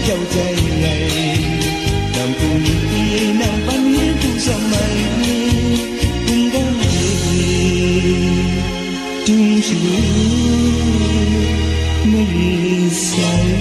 châu trai này làm cùng đi nàng bán hiến cùng dòng mây cùng có gì chung chú mây say.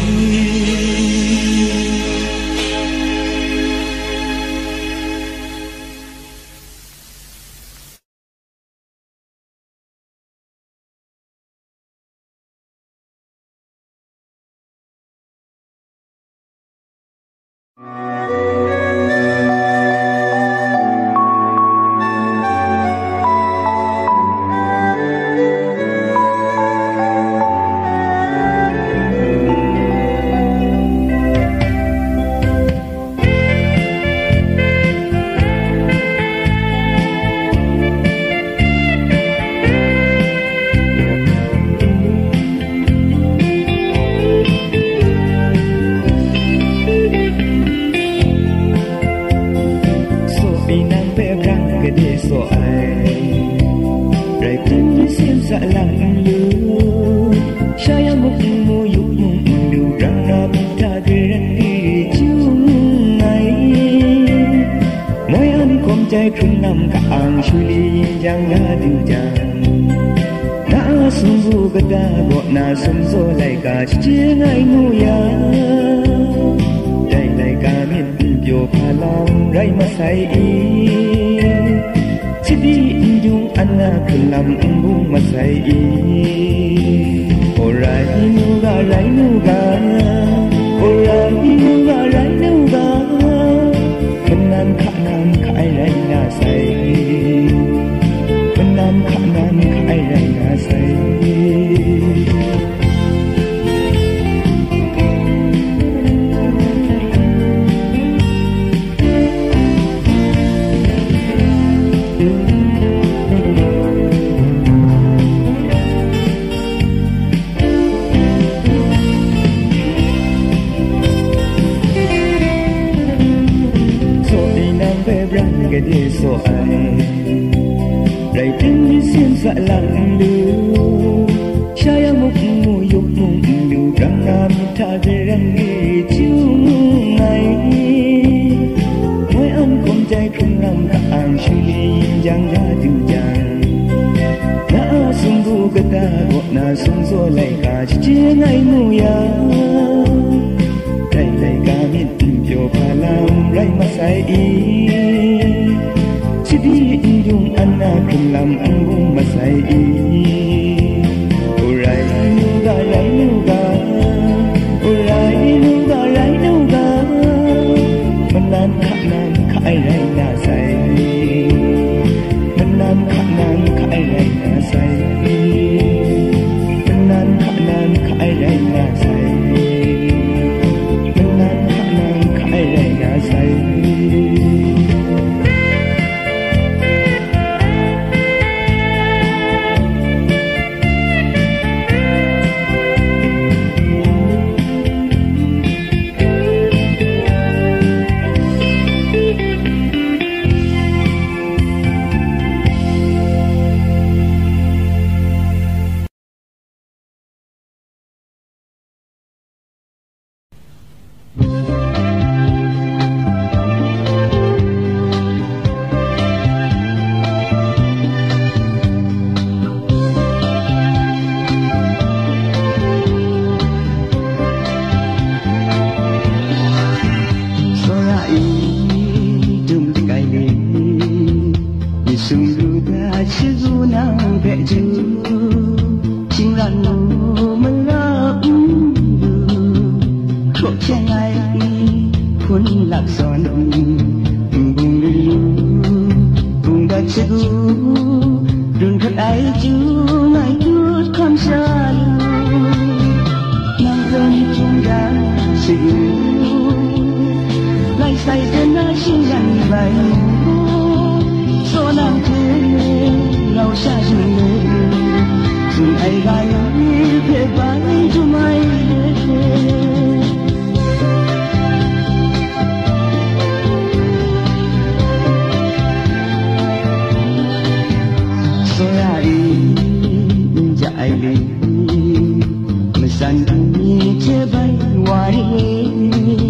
Hãy subscribe cho kênh Ghiền Mì Gõ để không bỏ lỡ những video hấp dẫn.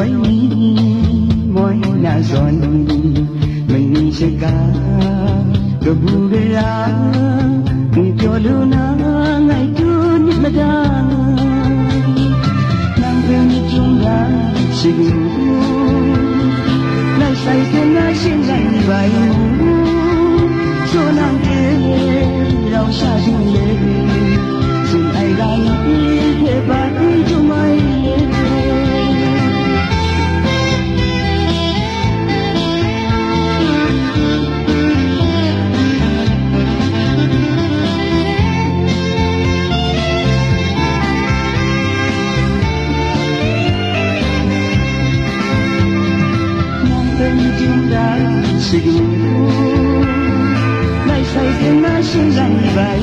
lối môi là giòn mình sẽ cả cơ bu về lá người cho lưu na ngày trước nhất là đang nàng về như chúng ta xinh lại say thêm lại xin dành vài số nàng kia đau xa chung lệ xin ai ra nói thế bài cho mày chúng ta xinh lại say thêm má xin dành vài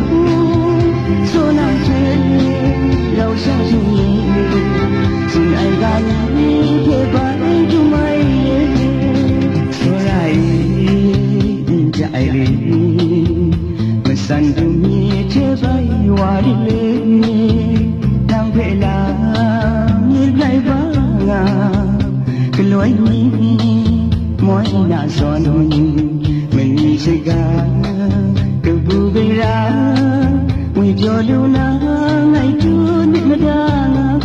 số nào trên đau xa chung xin ai ra nói thế bài cho mày số lại chạy đi mà sẵn đừng nhẹ thế bài hòa đi lên đang về là nhìn lại vắng cái lối môi đã giòn mình sẽ gà cứ bu về ra người cho lưu na ngày trước biết mà đang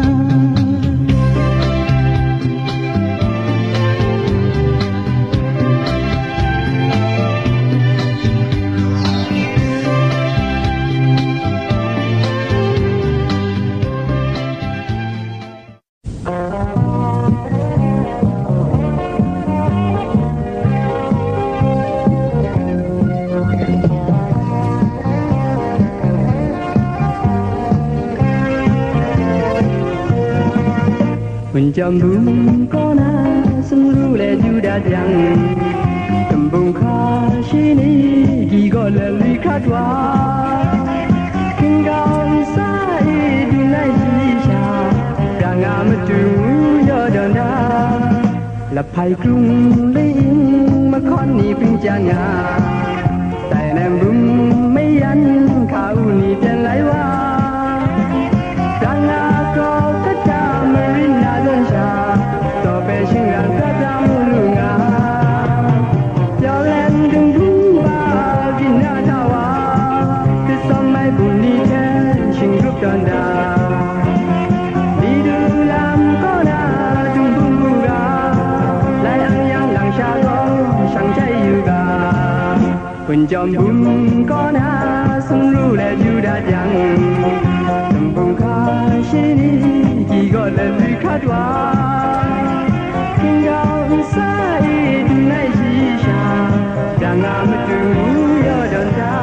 mình chăm bướm có na sung ru lệ du đã dang cầm bông kha chi ni chỉ gọi là ly khát hoa kinh cao xa đi nay chi cha đang ngắm tu yo đơn đa là phải trung linh mà con ni pin cha ngà tại nam bướm mấy anh khao ni tên lại hoa mình chọn bún con ha sung ru lệ du đã dang tầm bông kha chi ni chỉ gọi là ly khát hoa kinh cao xa đi nay chi cha đang ngắm tu yo đơn đa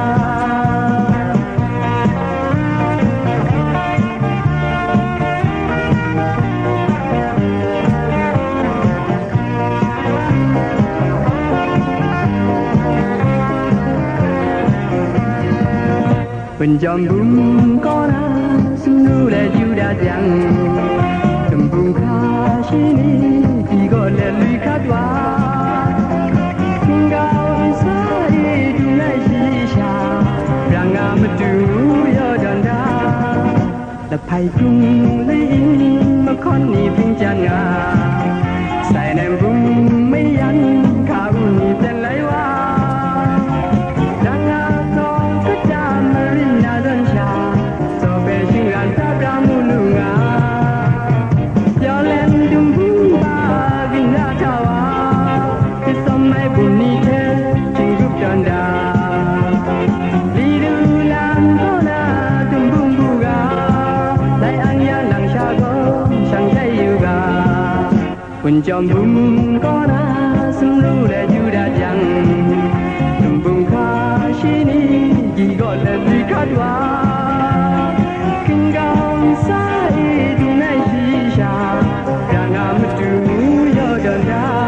mình chọn bún có na sung ru lệ du đã dang tầm bông kha chi ni chỉ gọi là ly khát hoa kinh cao xa đi nay chi cha đang ngắm tu yo đơn đa là phải chung linh mà con ni pin chan ngà sai nem bún mấy anh khao ni tên lấy hoa mình chọn bún có na sung ru lệ du đã dang tầm bông kha chi ni chỉ gọi là ly khát hoa kinh cao xa đi nay chi cha đang ngắm tu yo đơn đa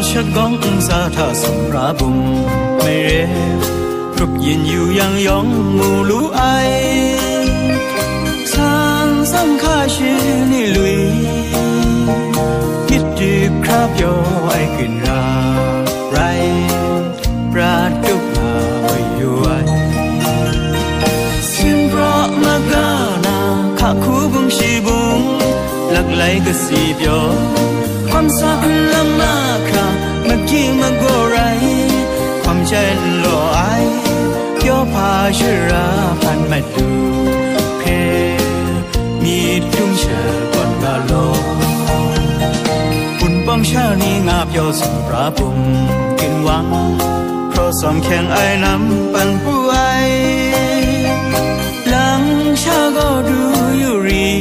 ชักก้องสาธาสมราบุมไม่เร่รุกยินอยู่ยังยองมูลูไอสร้างสังข้าชื่อนี่ลุยคิดดีครับโยไอขึ้นราไรปราดดุกนาไม่อยู่ไอสิ่งเพราะมากานาข้าคู่บุงชีบุงหลักไหลก็สีเปียวความสักละมาคราเมื่อกี้มาโกไรความใจหล่อไอเกี่ยวพาชื่อราพันไม่ดูเพมีทุ่งเชื่อก่อนกาโลปุ่นป้องชานี้งาบโยสมปราบุมกินหวังเพราะสมแข่งไอ้น้ำปันผู้ไอหลังชาก็ดูอยู่รี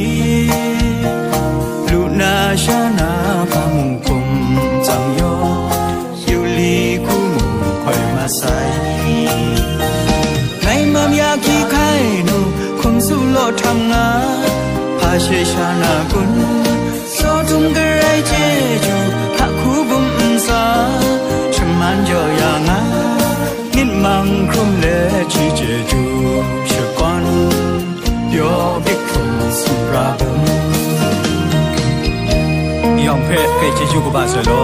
ลูนาชานาพามุงคุมจังโยอยู่ลีคู่มุงคอยมาใส่ในมามยาคีไข่หนูคงสู้โลดทำงานพาเชชานากุนโซตุงกระไรเจจูหักคู่บุมสาชมันโยยางางินมังครุมเลชีเจจูชะกอนโยบิกคุมสุราบุมยองเพเกจิจูกุบาเซโล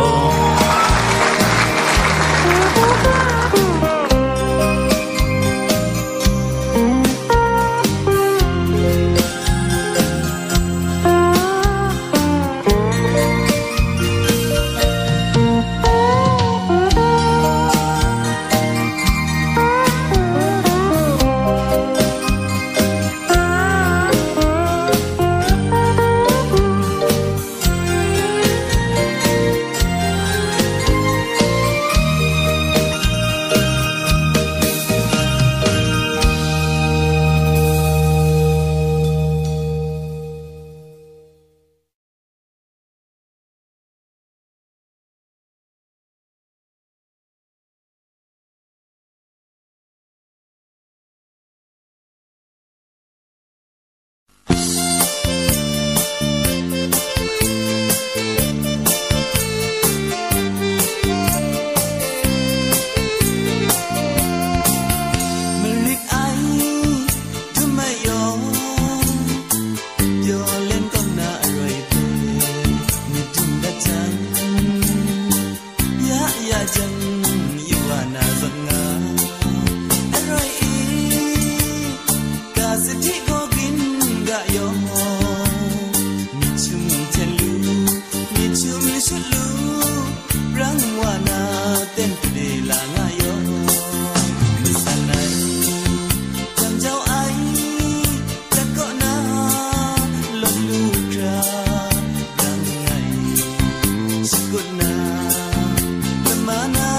Good night, the man.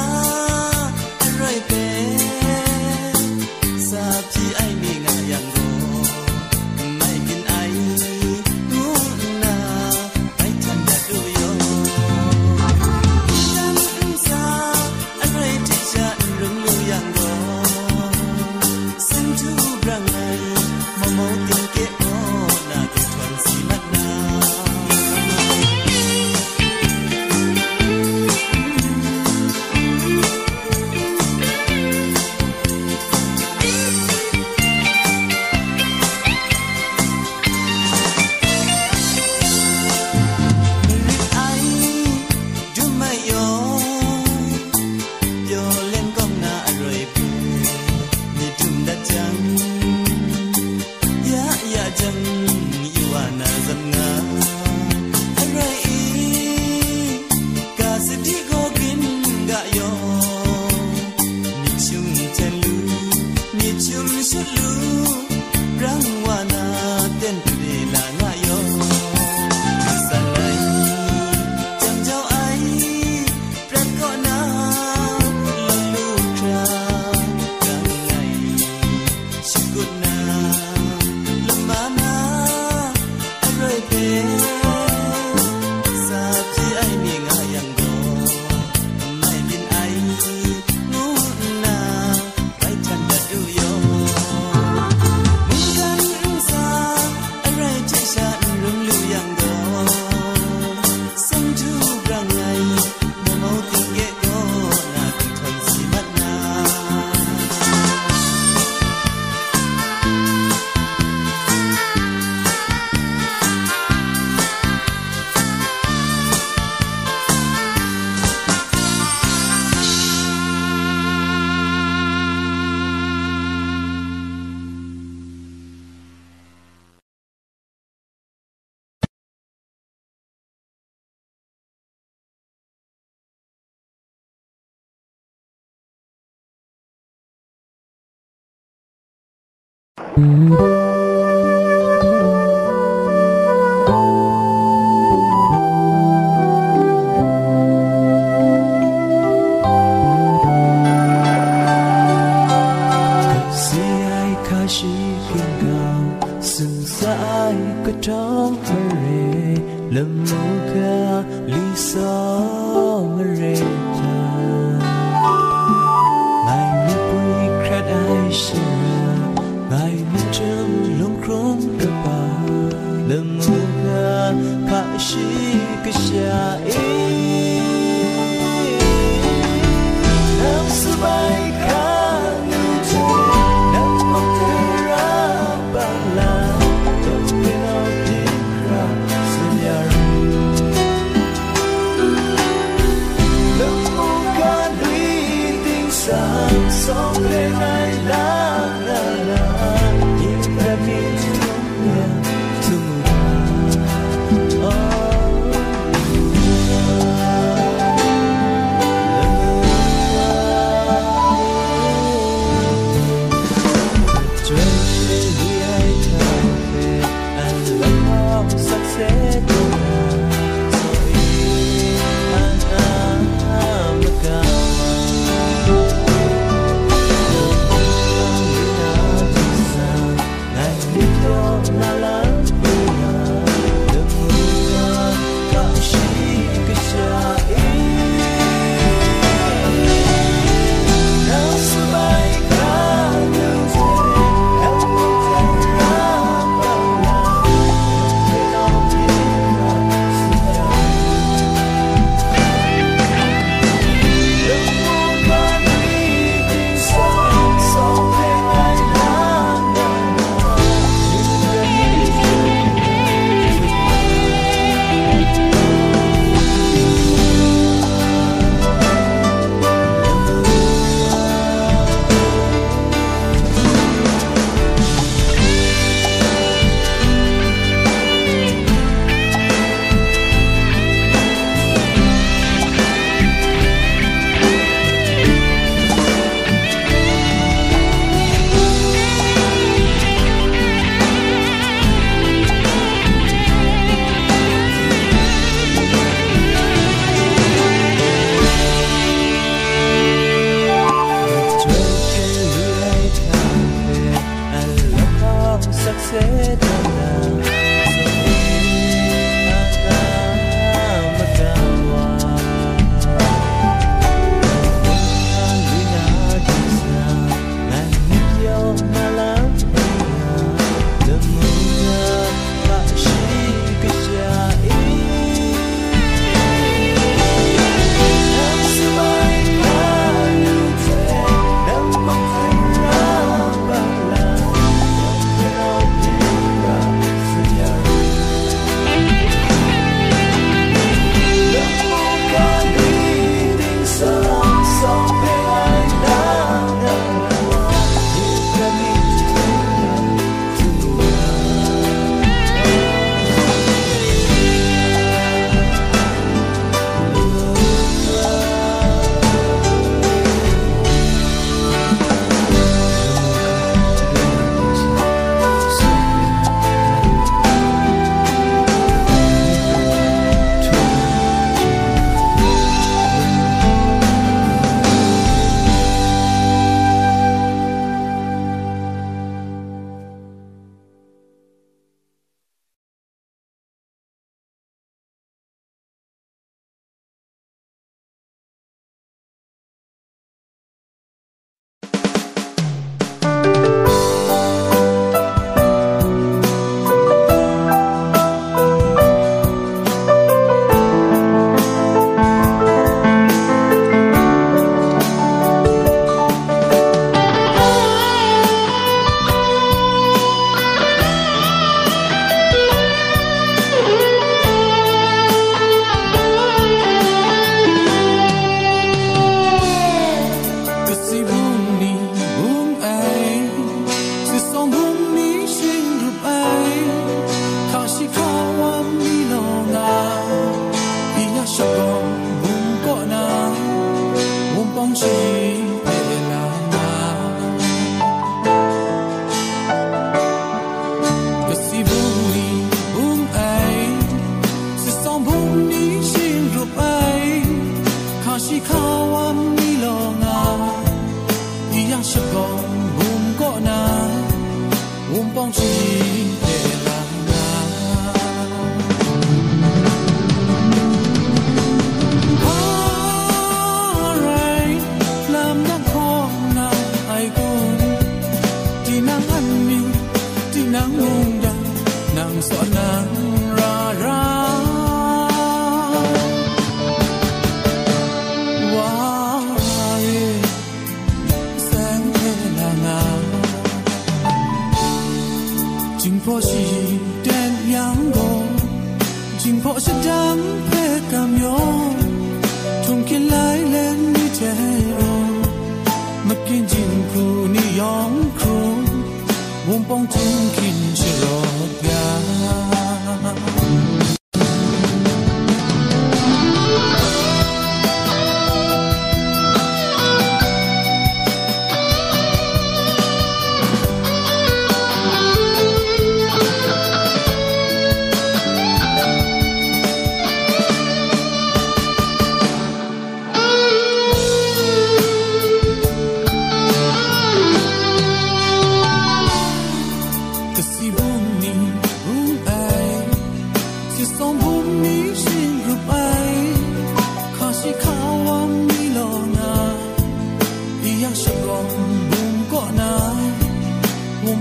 Mai mi pui krat ai shira, mai mi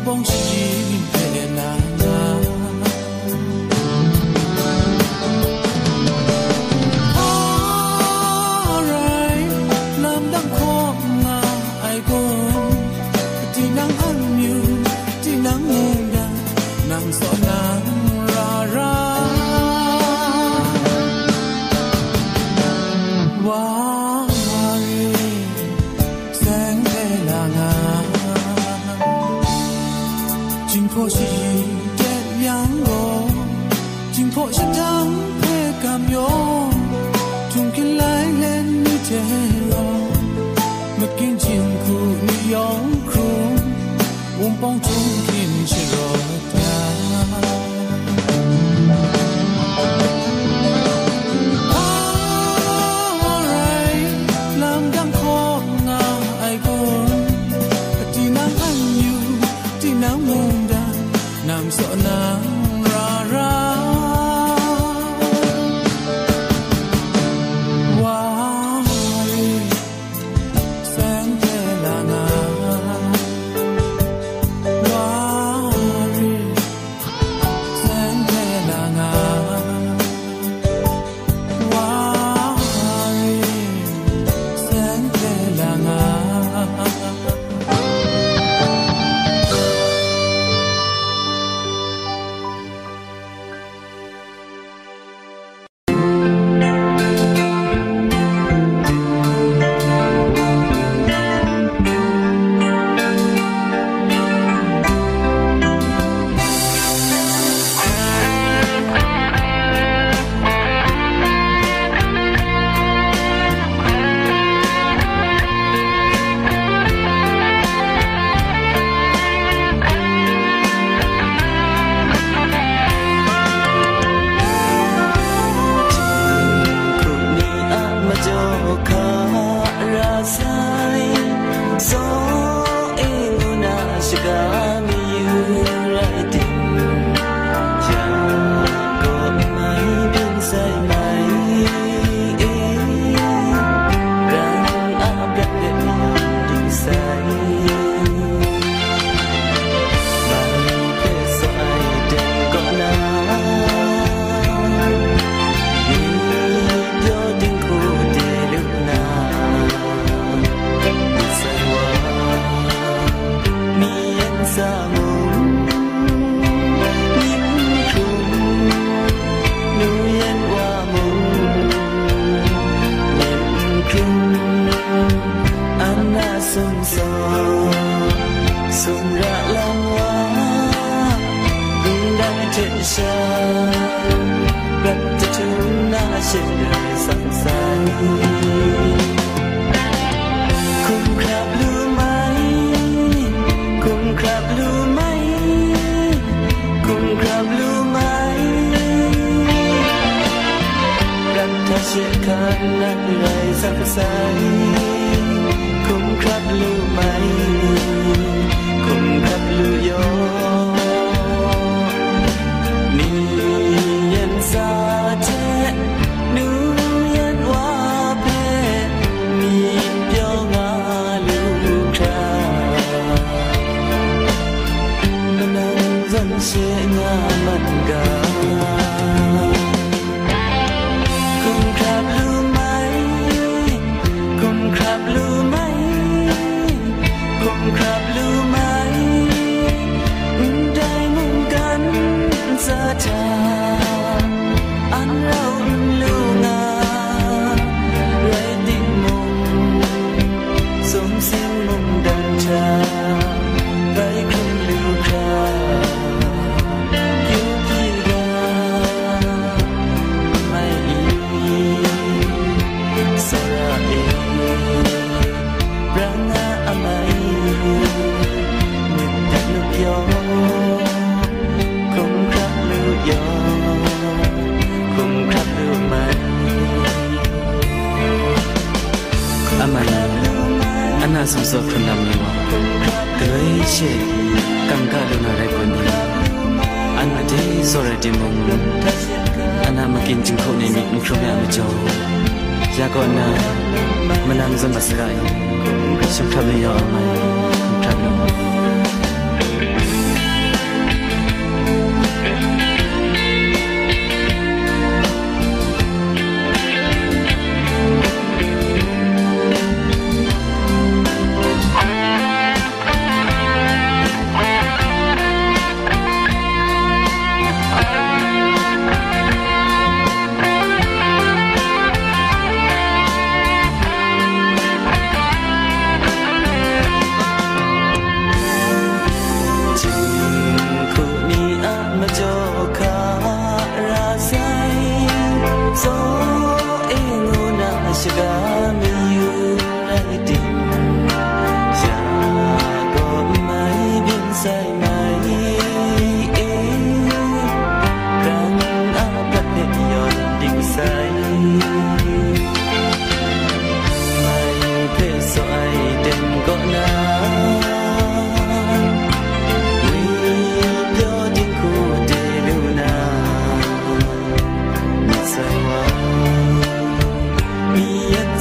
bông chỉ về là bông chung kim chỉ rồi làm đang khó ngờ ai cũng thì nắng ăn nhiều thì nắng muôn đàn nằm sợ nắng ra ra sum so khun nam ni wa grei she kam ka lu na rai kon ni an ma de so ra de mong ana ma kin jing kho ni mi mu khro ya ma jo ya ko na ma nam zam ma sai shim tham ni yo ma tham no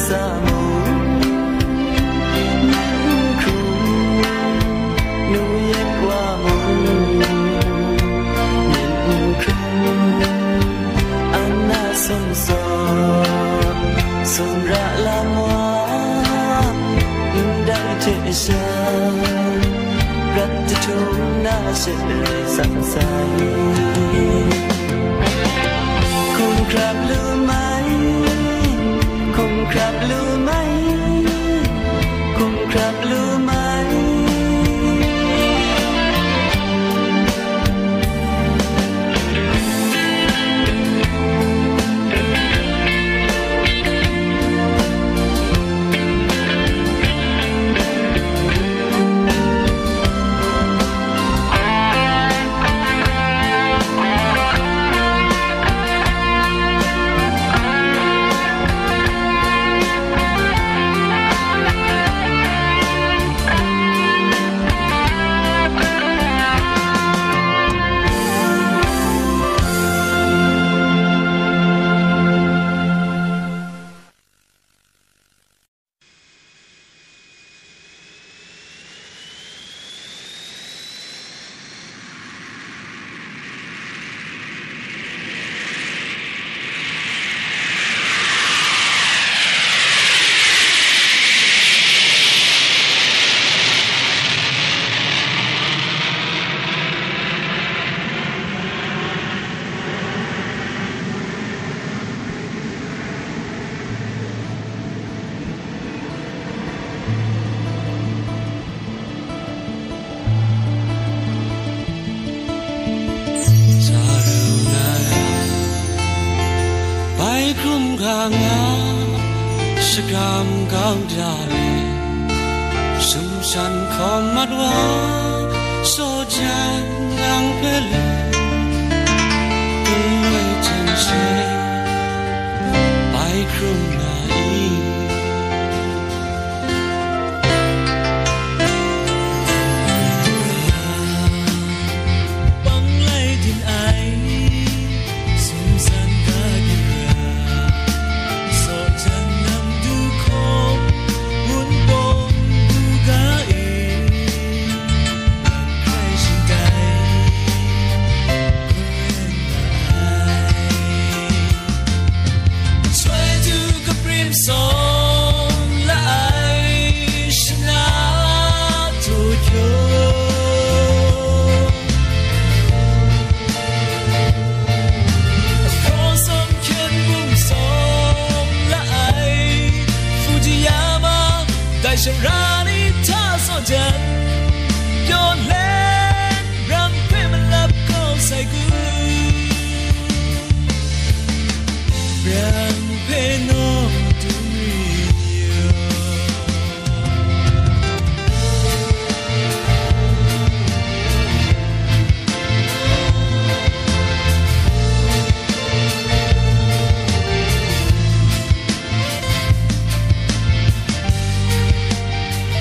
เ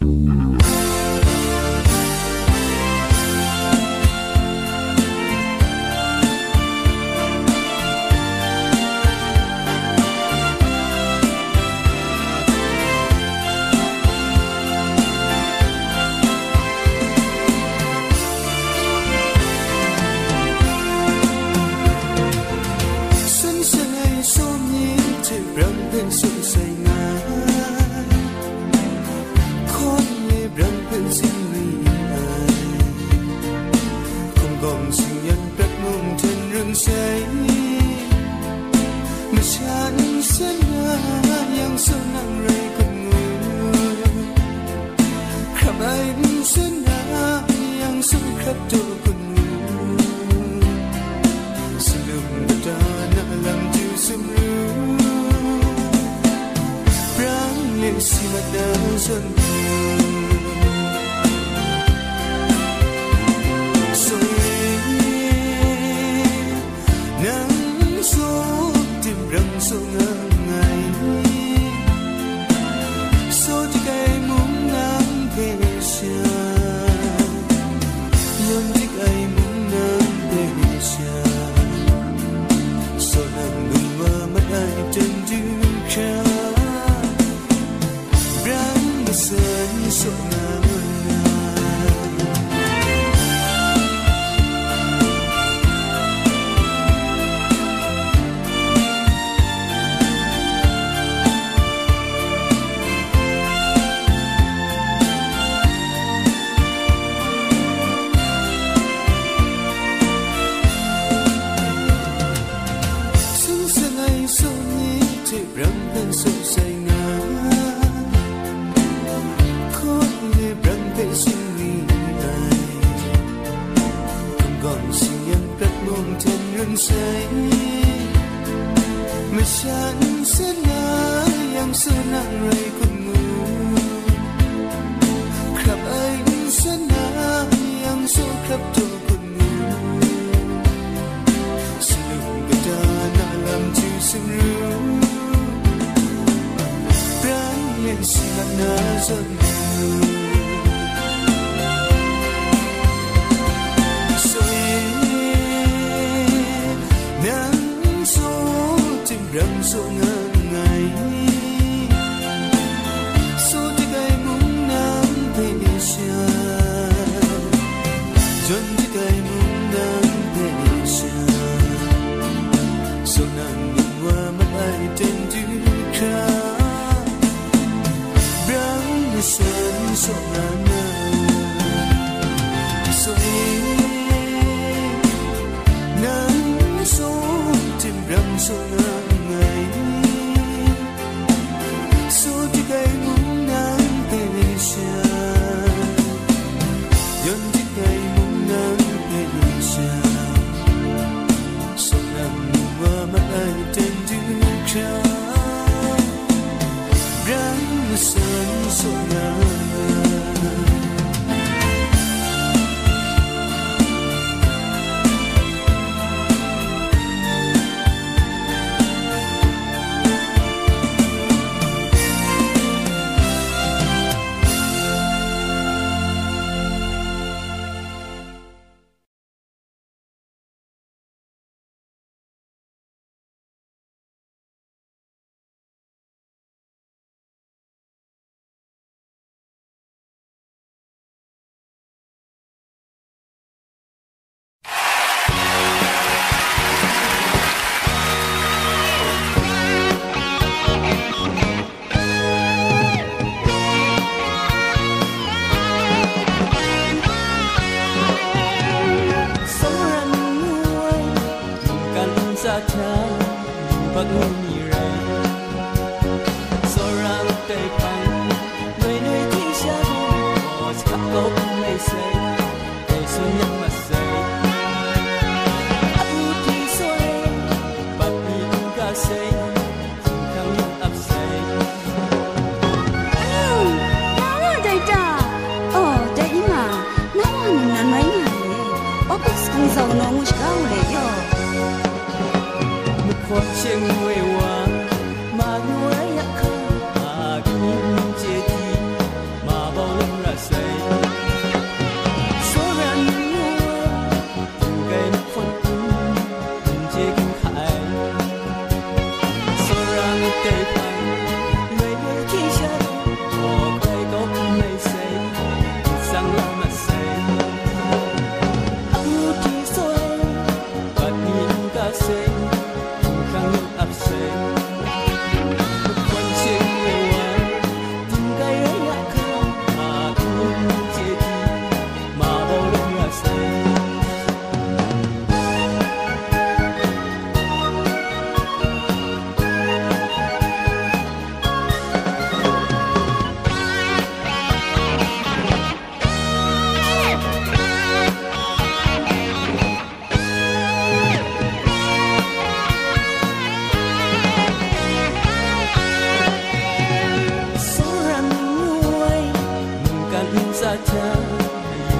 Hãy subscribe cho kênh Ghiền Mì Gõ để không bỏ lỡ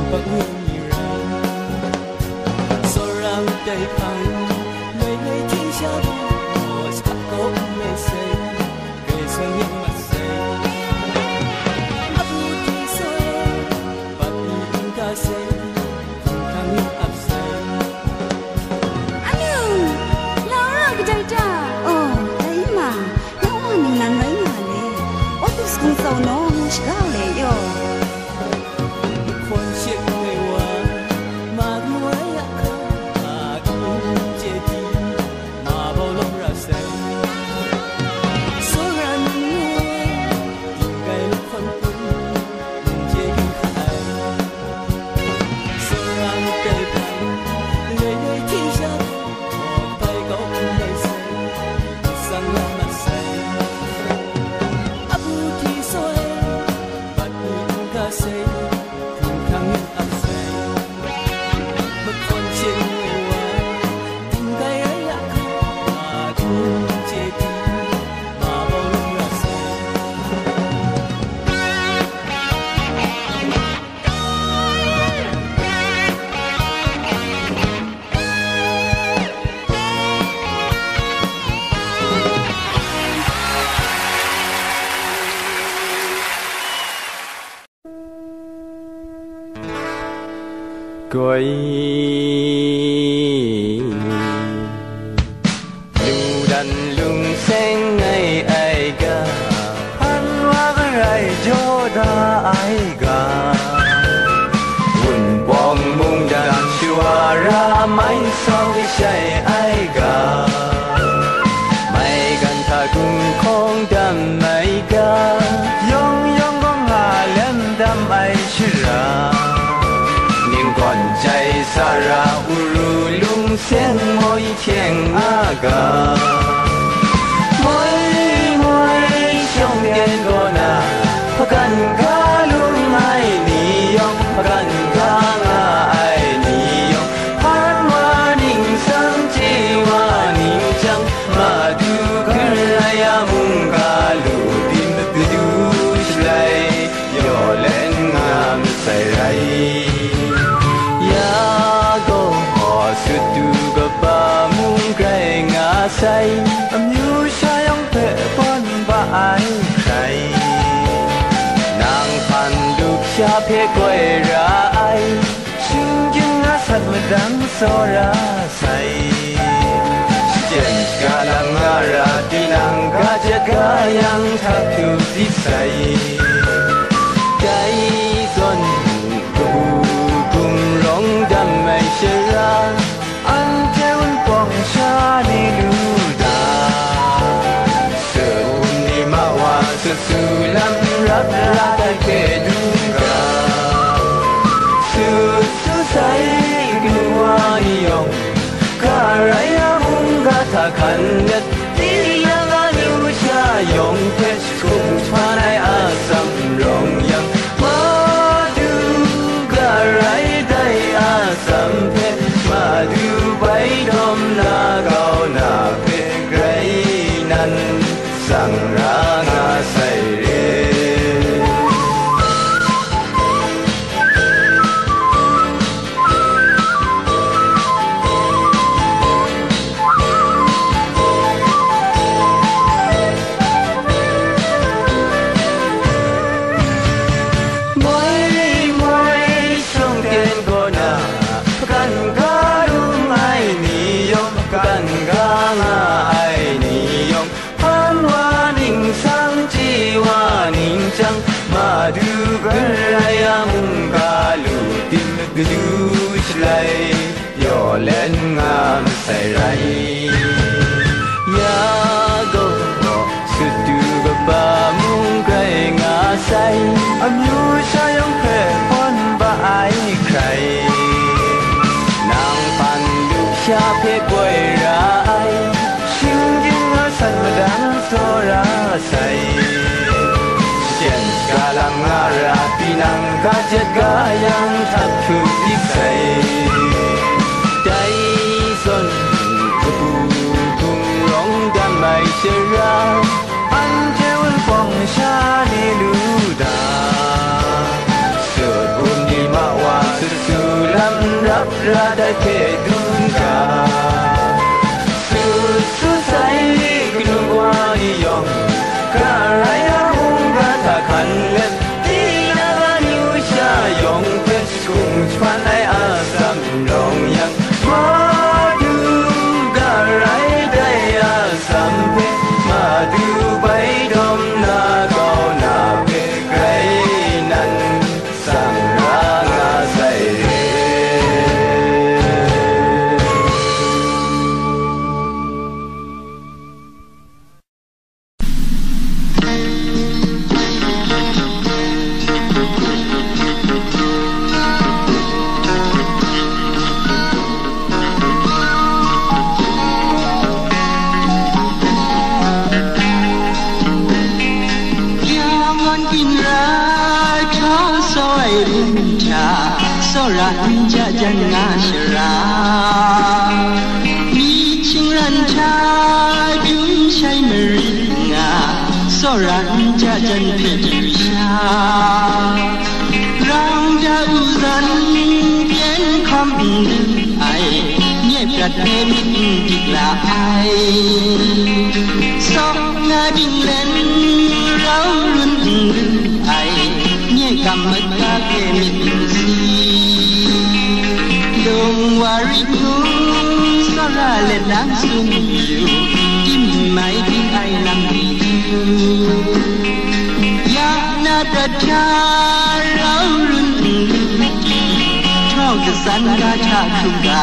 bạc hương ra so rang đầy phẳng nơi nơi thiên xa bờ sắc cốc mê say kề sang những mặt say ấp thì say bạc hương ca say cùng thang những ấp say anh Laura cái trái ta đấy mà nó mà mình làm mấy ngày này ôi tôi không sao nó không saoเลยyo Quay lưu đàn lung sen ngày ai ga hắn hoa rai cho đã ai ga buồn bong mung đàn chua ra mãi sau cái chạy ai ga mày gần thà cùng không đam mày ga yong yong con hà lên đam ai chira còn chạy xa ra uru lung sen mỗi thiên aga mỗi trong đêm go na pagan ga lung ai ni yong pagan ga ai ni yong han ma ning sang chi wa ning chang ma du kaya mung ga lu dim du shlai yo len ngam sai rai say âm như say ông phệ con và ai say nàng phàn đục cha phê quay ra ai xin chứng ngã sạch mà đắng so ra say chuyện cả là ngã ra đi nàng cả chết cả yang thác thiếu đi say cái xuân cùng rong đam mê chơi ra anh theo quang xa đi sulam rap rata ke dunga su sai gwa yong karaya munga ta kan net tilang anu cha yong pe kum thanai asam rong yang madu garai dai asam pe madu bai dom na gao na pe grai nan sang ra say Lay yo lên ngam say rai ya go su tu ga ba mung gai nga say am yu say ông phê pon ba ai khai nàng phan du cha phê quay ra ai xin ding ở sân đan so ra say chuyện cả lang ra pinang ka jet ga yang thap thu đi say day son cùng rong đam mây chơi ra anh treo phong sa ni lu da sửa buồn đi ma hoa rada ke dunga su su sai gnu wa yong ka raya hunga ta kan lem ti na ga niu sha yong pe kung chuan ai a sam rong yang ma du ga rai dai a sam pe ma du bai dom na go na pe grai nan sang ra ga sai Ra chân ngã ra mi chinh ran cha chúng say mê ngã so ran cha chân phe chữ xa rang cha u dân kiến không ai nhẹ chặt em dịch là ai so ngã đình lên rau luôn ai nhẹ cầm mất cả kề mình Đông Wari Ngu Sora lên đáng xuân nhiều Kim mai biết ai làm điều Ya na da cha rau run Trong cái sân ra cha không cả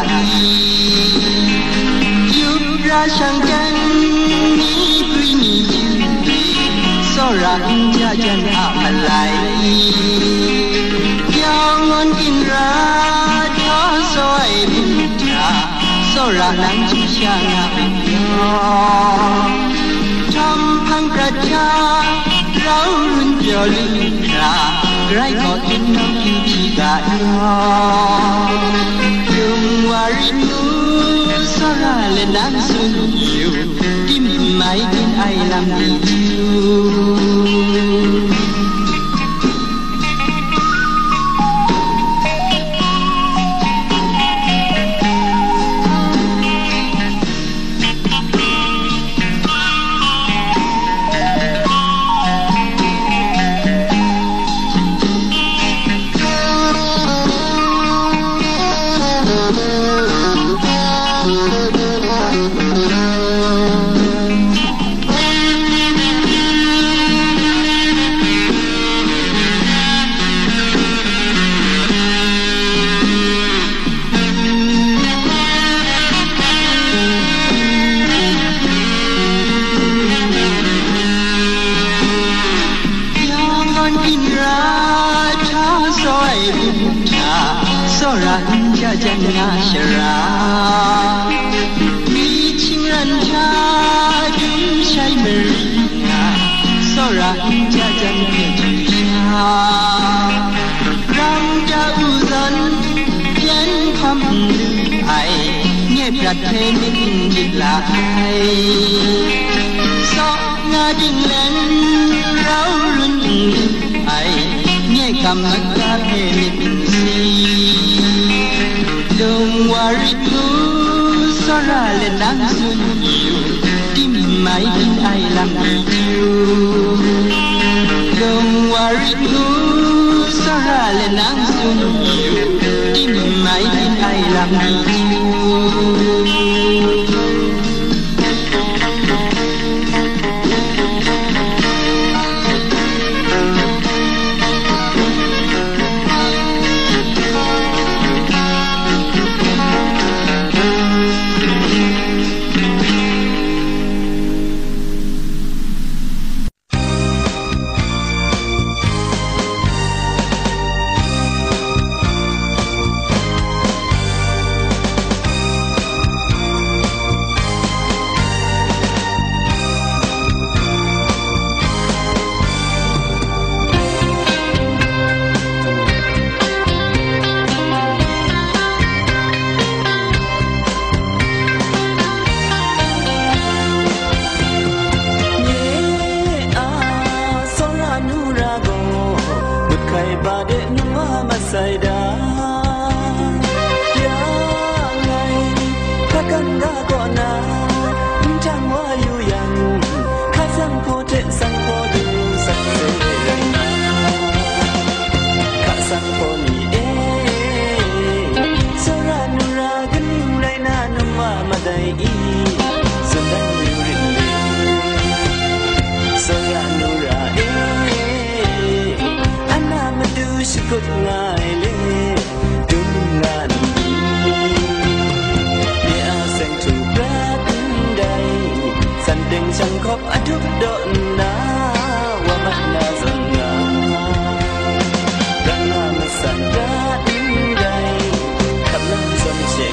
Giúp ra sang chân Ni quy ni chư Sora cha chân ảo lại Giao ngon kinh ra soi bùn trà so ra nắng chỉ xa ngạo trong thang trà cha rau run giờ lưng trà gái có in nấu kim chỉ gà dùng hoa ringu so ra lên nắng xuân nhiều kim mai kim ai làm điều chân ngã ra mi chinh ran cha chúng say mê ngã so ra cha chân phe chữ xa rang cha u dân kiến không ai nhẹ chặt thế mình dịch là ai so ngã đình lên rau run ai nhẹ cầm mắt cả thế mình Đông Wari Ngu so ra lên đáng xuân nhiều Kim mai biết ai làm điều Đông Wari Ngu so ra lên đáng xuân nhiều Kim mai biết ai làm điều cốt ngài lê đúng ngàn nhẹ sen thủ rát đầy sàn đêm chẳng khóc ăn thức độn ná qua mắt na dần ngà răng ngà mà sàn rát đầy khắp năm dần trẻ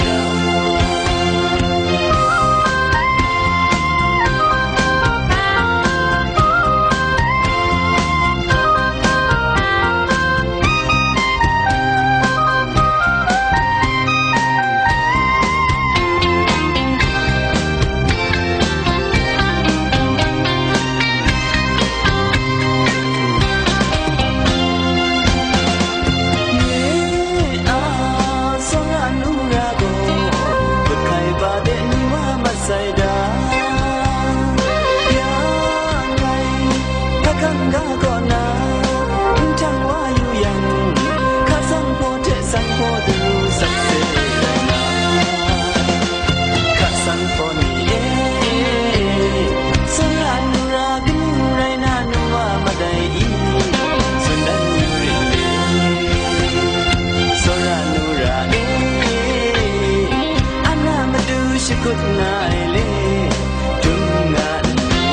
cốt ngài lê trung ngàn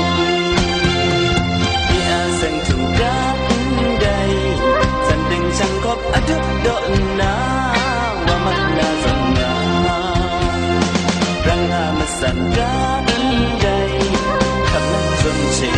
nhẹ sen thủ rát đầy sàn đêm chẳng khóc ăn thức độn ná qua mắt na dần ngà răng hà mà sàn rát đầy khắp năm dần trẻ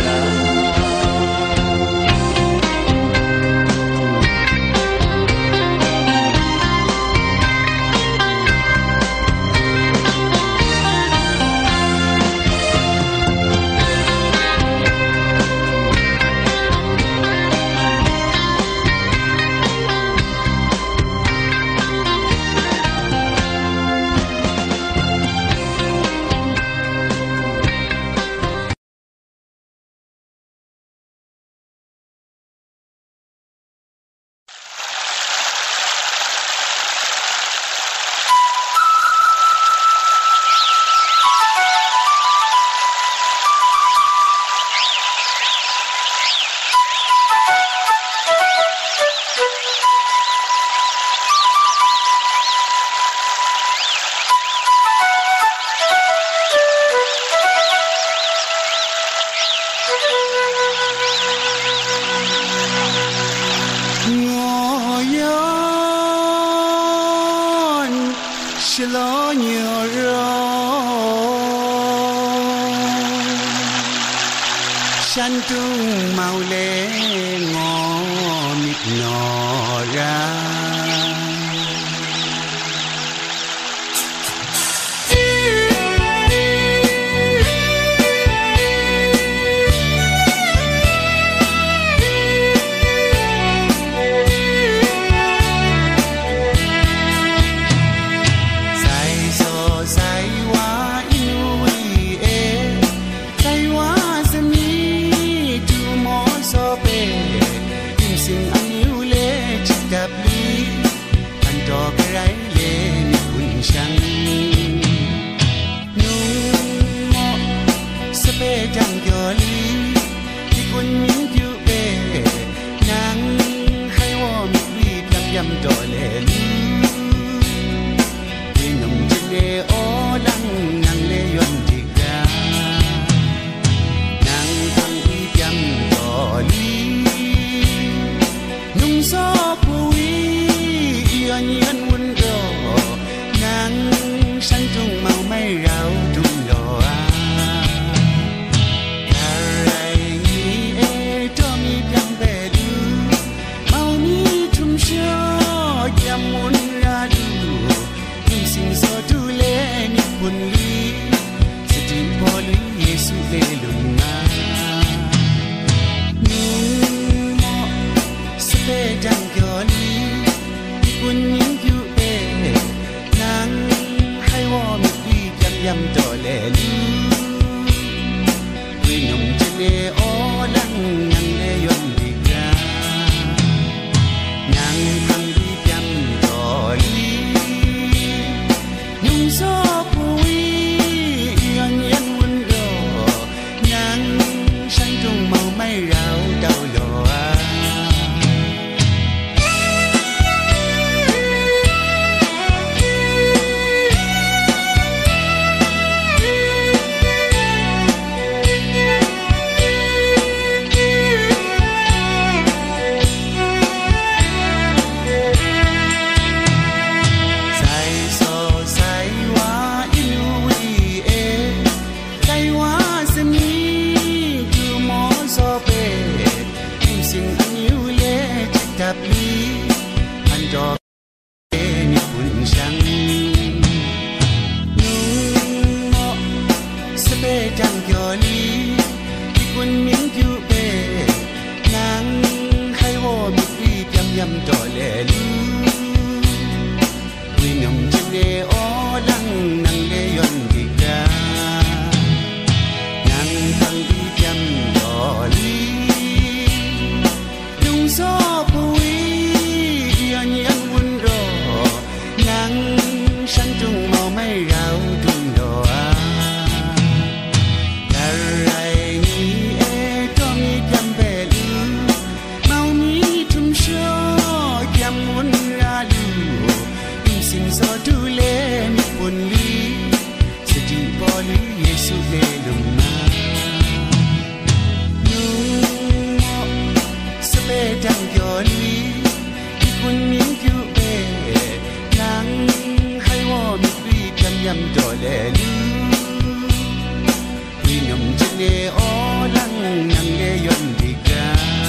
lo nhiều rồi san tung màu lệ ngõ mịt nọ ra nhầm trò lệ lưu quy nhầm chân lệ ô lăng năng lệ yon đi ca nàng thăng đi nhầm trò lý nhung gió bụi yên yên buồn rò nàng sáng trung màu mây rào trung đỏ so tu le mi pun li seti boli yesu le luma nu mo sebe dang yo li ikun min kyu e nang hai wo mi pi pyam yam do le lu wi nam chen le o lang nang le yon di ga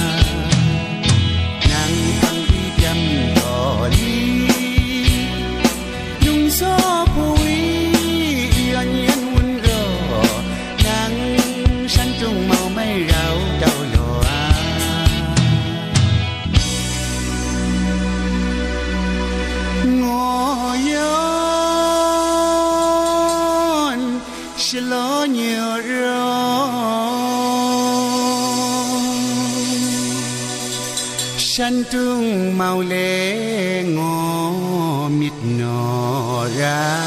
nang ang pi pyam do li gió bụi yên yên buồn rò nắng sáng trung màu mây rào đầu lòa ngồi yon sẽ lo nhiều rồi sáng trung màu lệ ngõ mịt nọ ra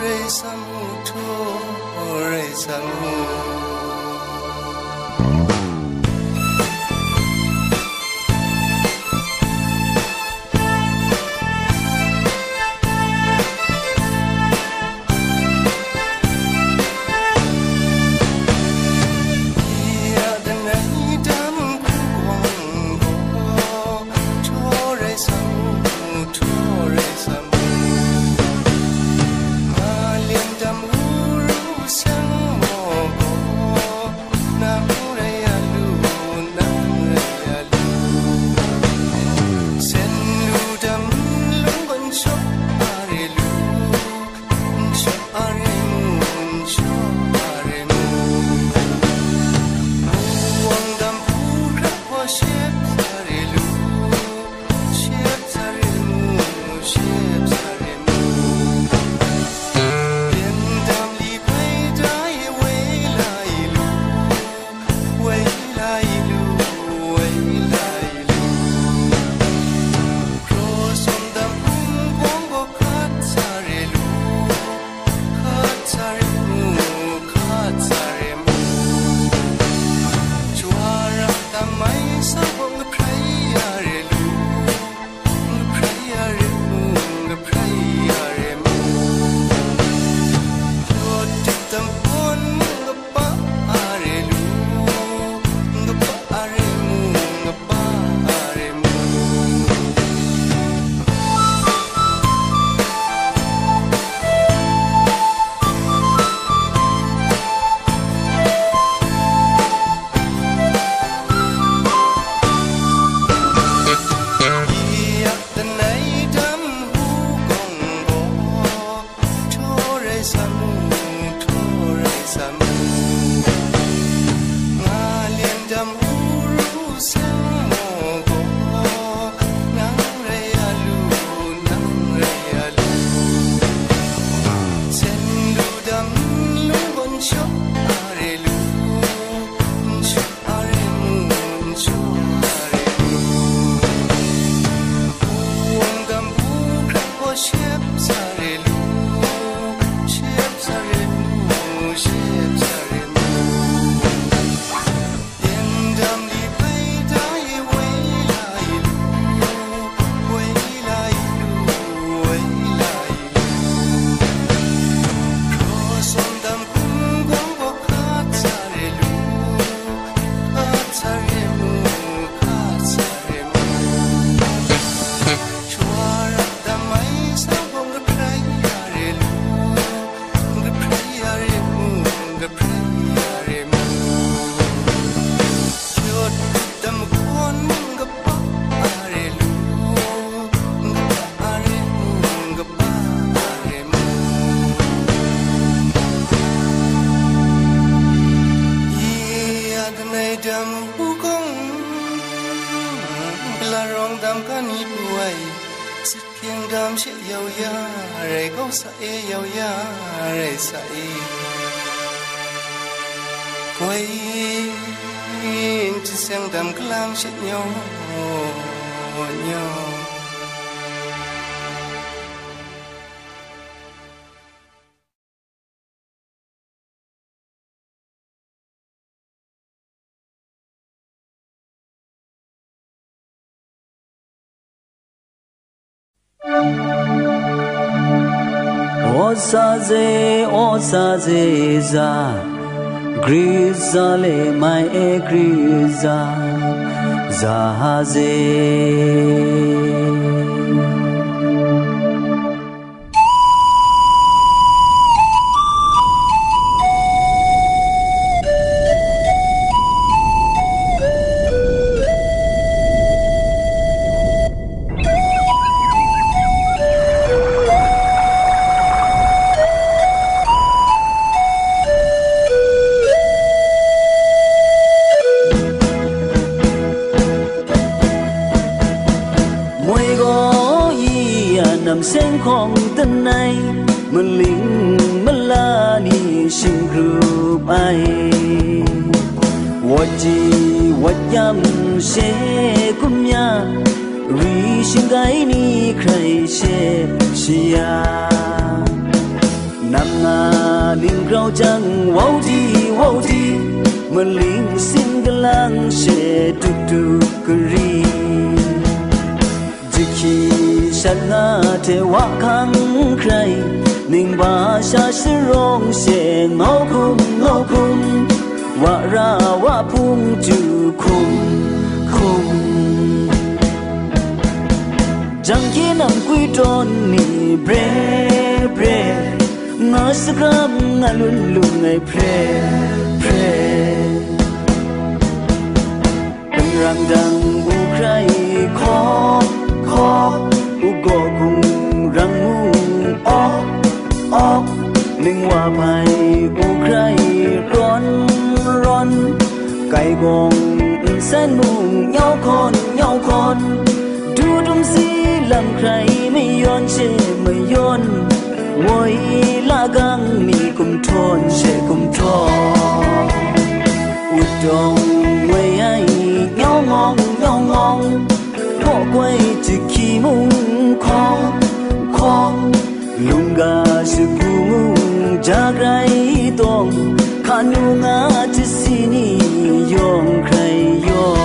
quay trên sang đầm clang sẽ nhau nhau. Osaze za Griza le mai e griza zahaze sen khong tân này mình linh mình la ni sinh group ai what yam se kumya ri sinh gai ni khai se sia nằm ngà linh rau trăng wow đi mà linh xin cái lang sẽ tuk tuk kri chỉ khi sát ngà thế wa khang kray ning ba sa sirong sẽ ngau khum wa ra wa phung chu khum chẳng khi nằm quy tròn ni bre ngỡ sức gam ngã luôn ngày pre từng răng răng u kray khó u go cùng răng mu o linh hoa phai u kray ron cày gong sen mùng nhau con du dum si làm krayไม่ย้อนเชไม่ย้อนงวยละกังมีกุมทอนเชกุมทอนอุดงงวยไอ้เงางองพ่อกวยจะขี้มุงคองลุงกาสึกูมุงจากไรตองขานูงาจะสินียองใครยอง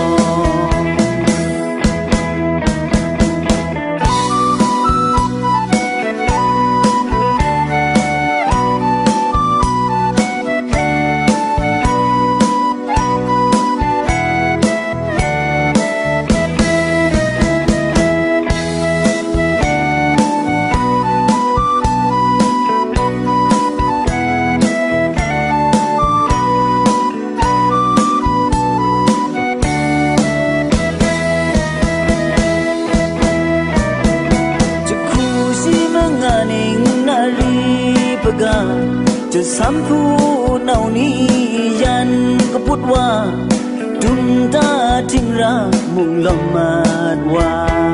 จะซ้ำผู้เน่านี้ยันก็พูดว่าดุมตาทิ้งรักมุ่งลมมาดว่า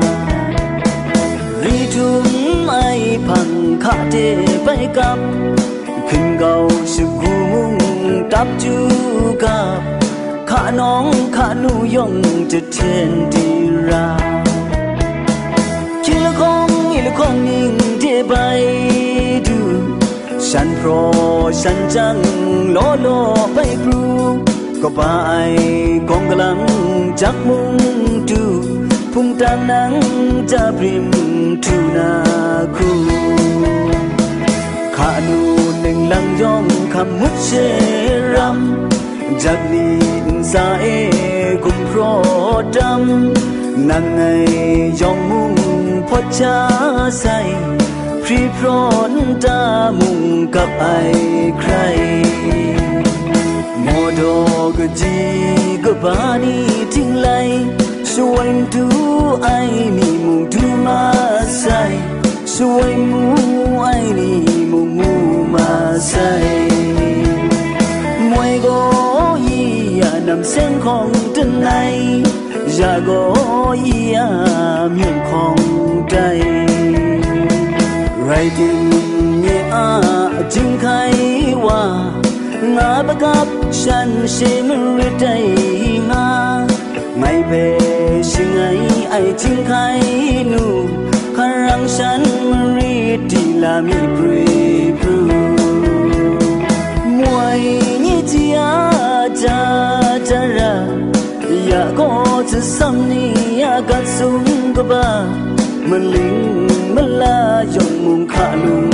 รีทุมไอพังขาเทไปกับขึ้นเก่าสึกกูมุ่งตับจูกับขาน้องขาหนูยงจะเทนดีราคิดละคงนิ่งเทไปดูฉันโปรฉันจังโลไปปลูก็ไปกองกำลังจักมุงดูพุ่งตามนังจะพริมทูนาคูขานูหนึ่งลังย่องคำมุดเชรัมจากนี้สาเอกุมโปรดำนังไงย่องมุงพอชาใสพรีพร้อนตามุงกับไอใครโมโดก็จีก็บานีทิ้งไหลสวยดูไอนี่มุงดูมาใส่สวยมูไอนี่มุงมาใส่มวยก็ยีอย่านำเส้นของตันไหนอย่าก็ยีอย่าเมียนของใจไรจึงมีอาจึงใครว่างาบกับฉันเชื่อมันเรื่อยงาไม่เพ่ชิงไอจึงใครนูคารังฉันมันรีดีลามีปรีปรูมวยนี่ที่อาจาระอยากก็จะซ้ำนี่อยากกัดสุ่มก็บ้ามันลิงมันลายงมุงขาลุง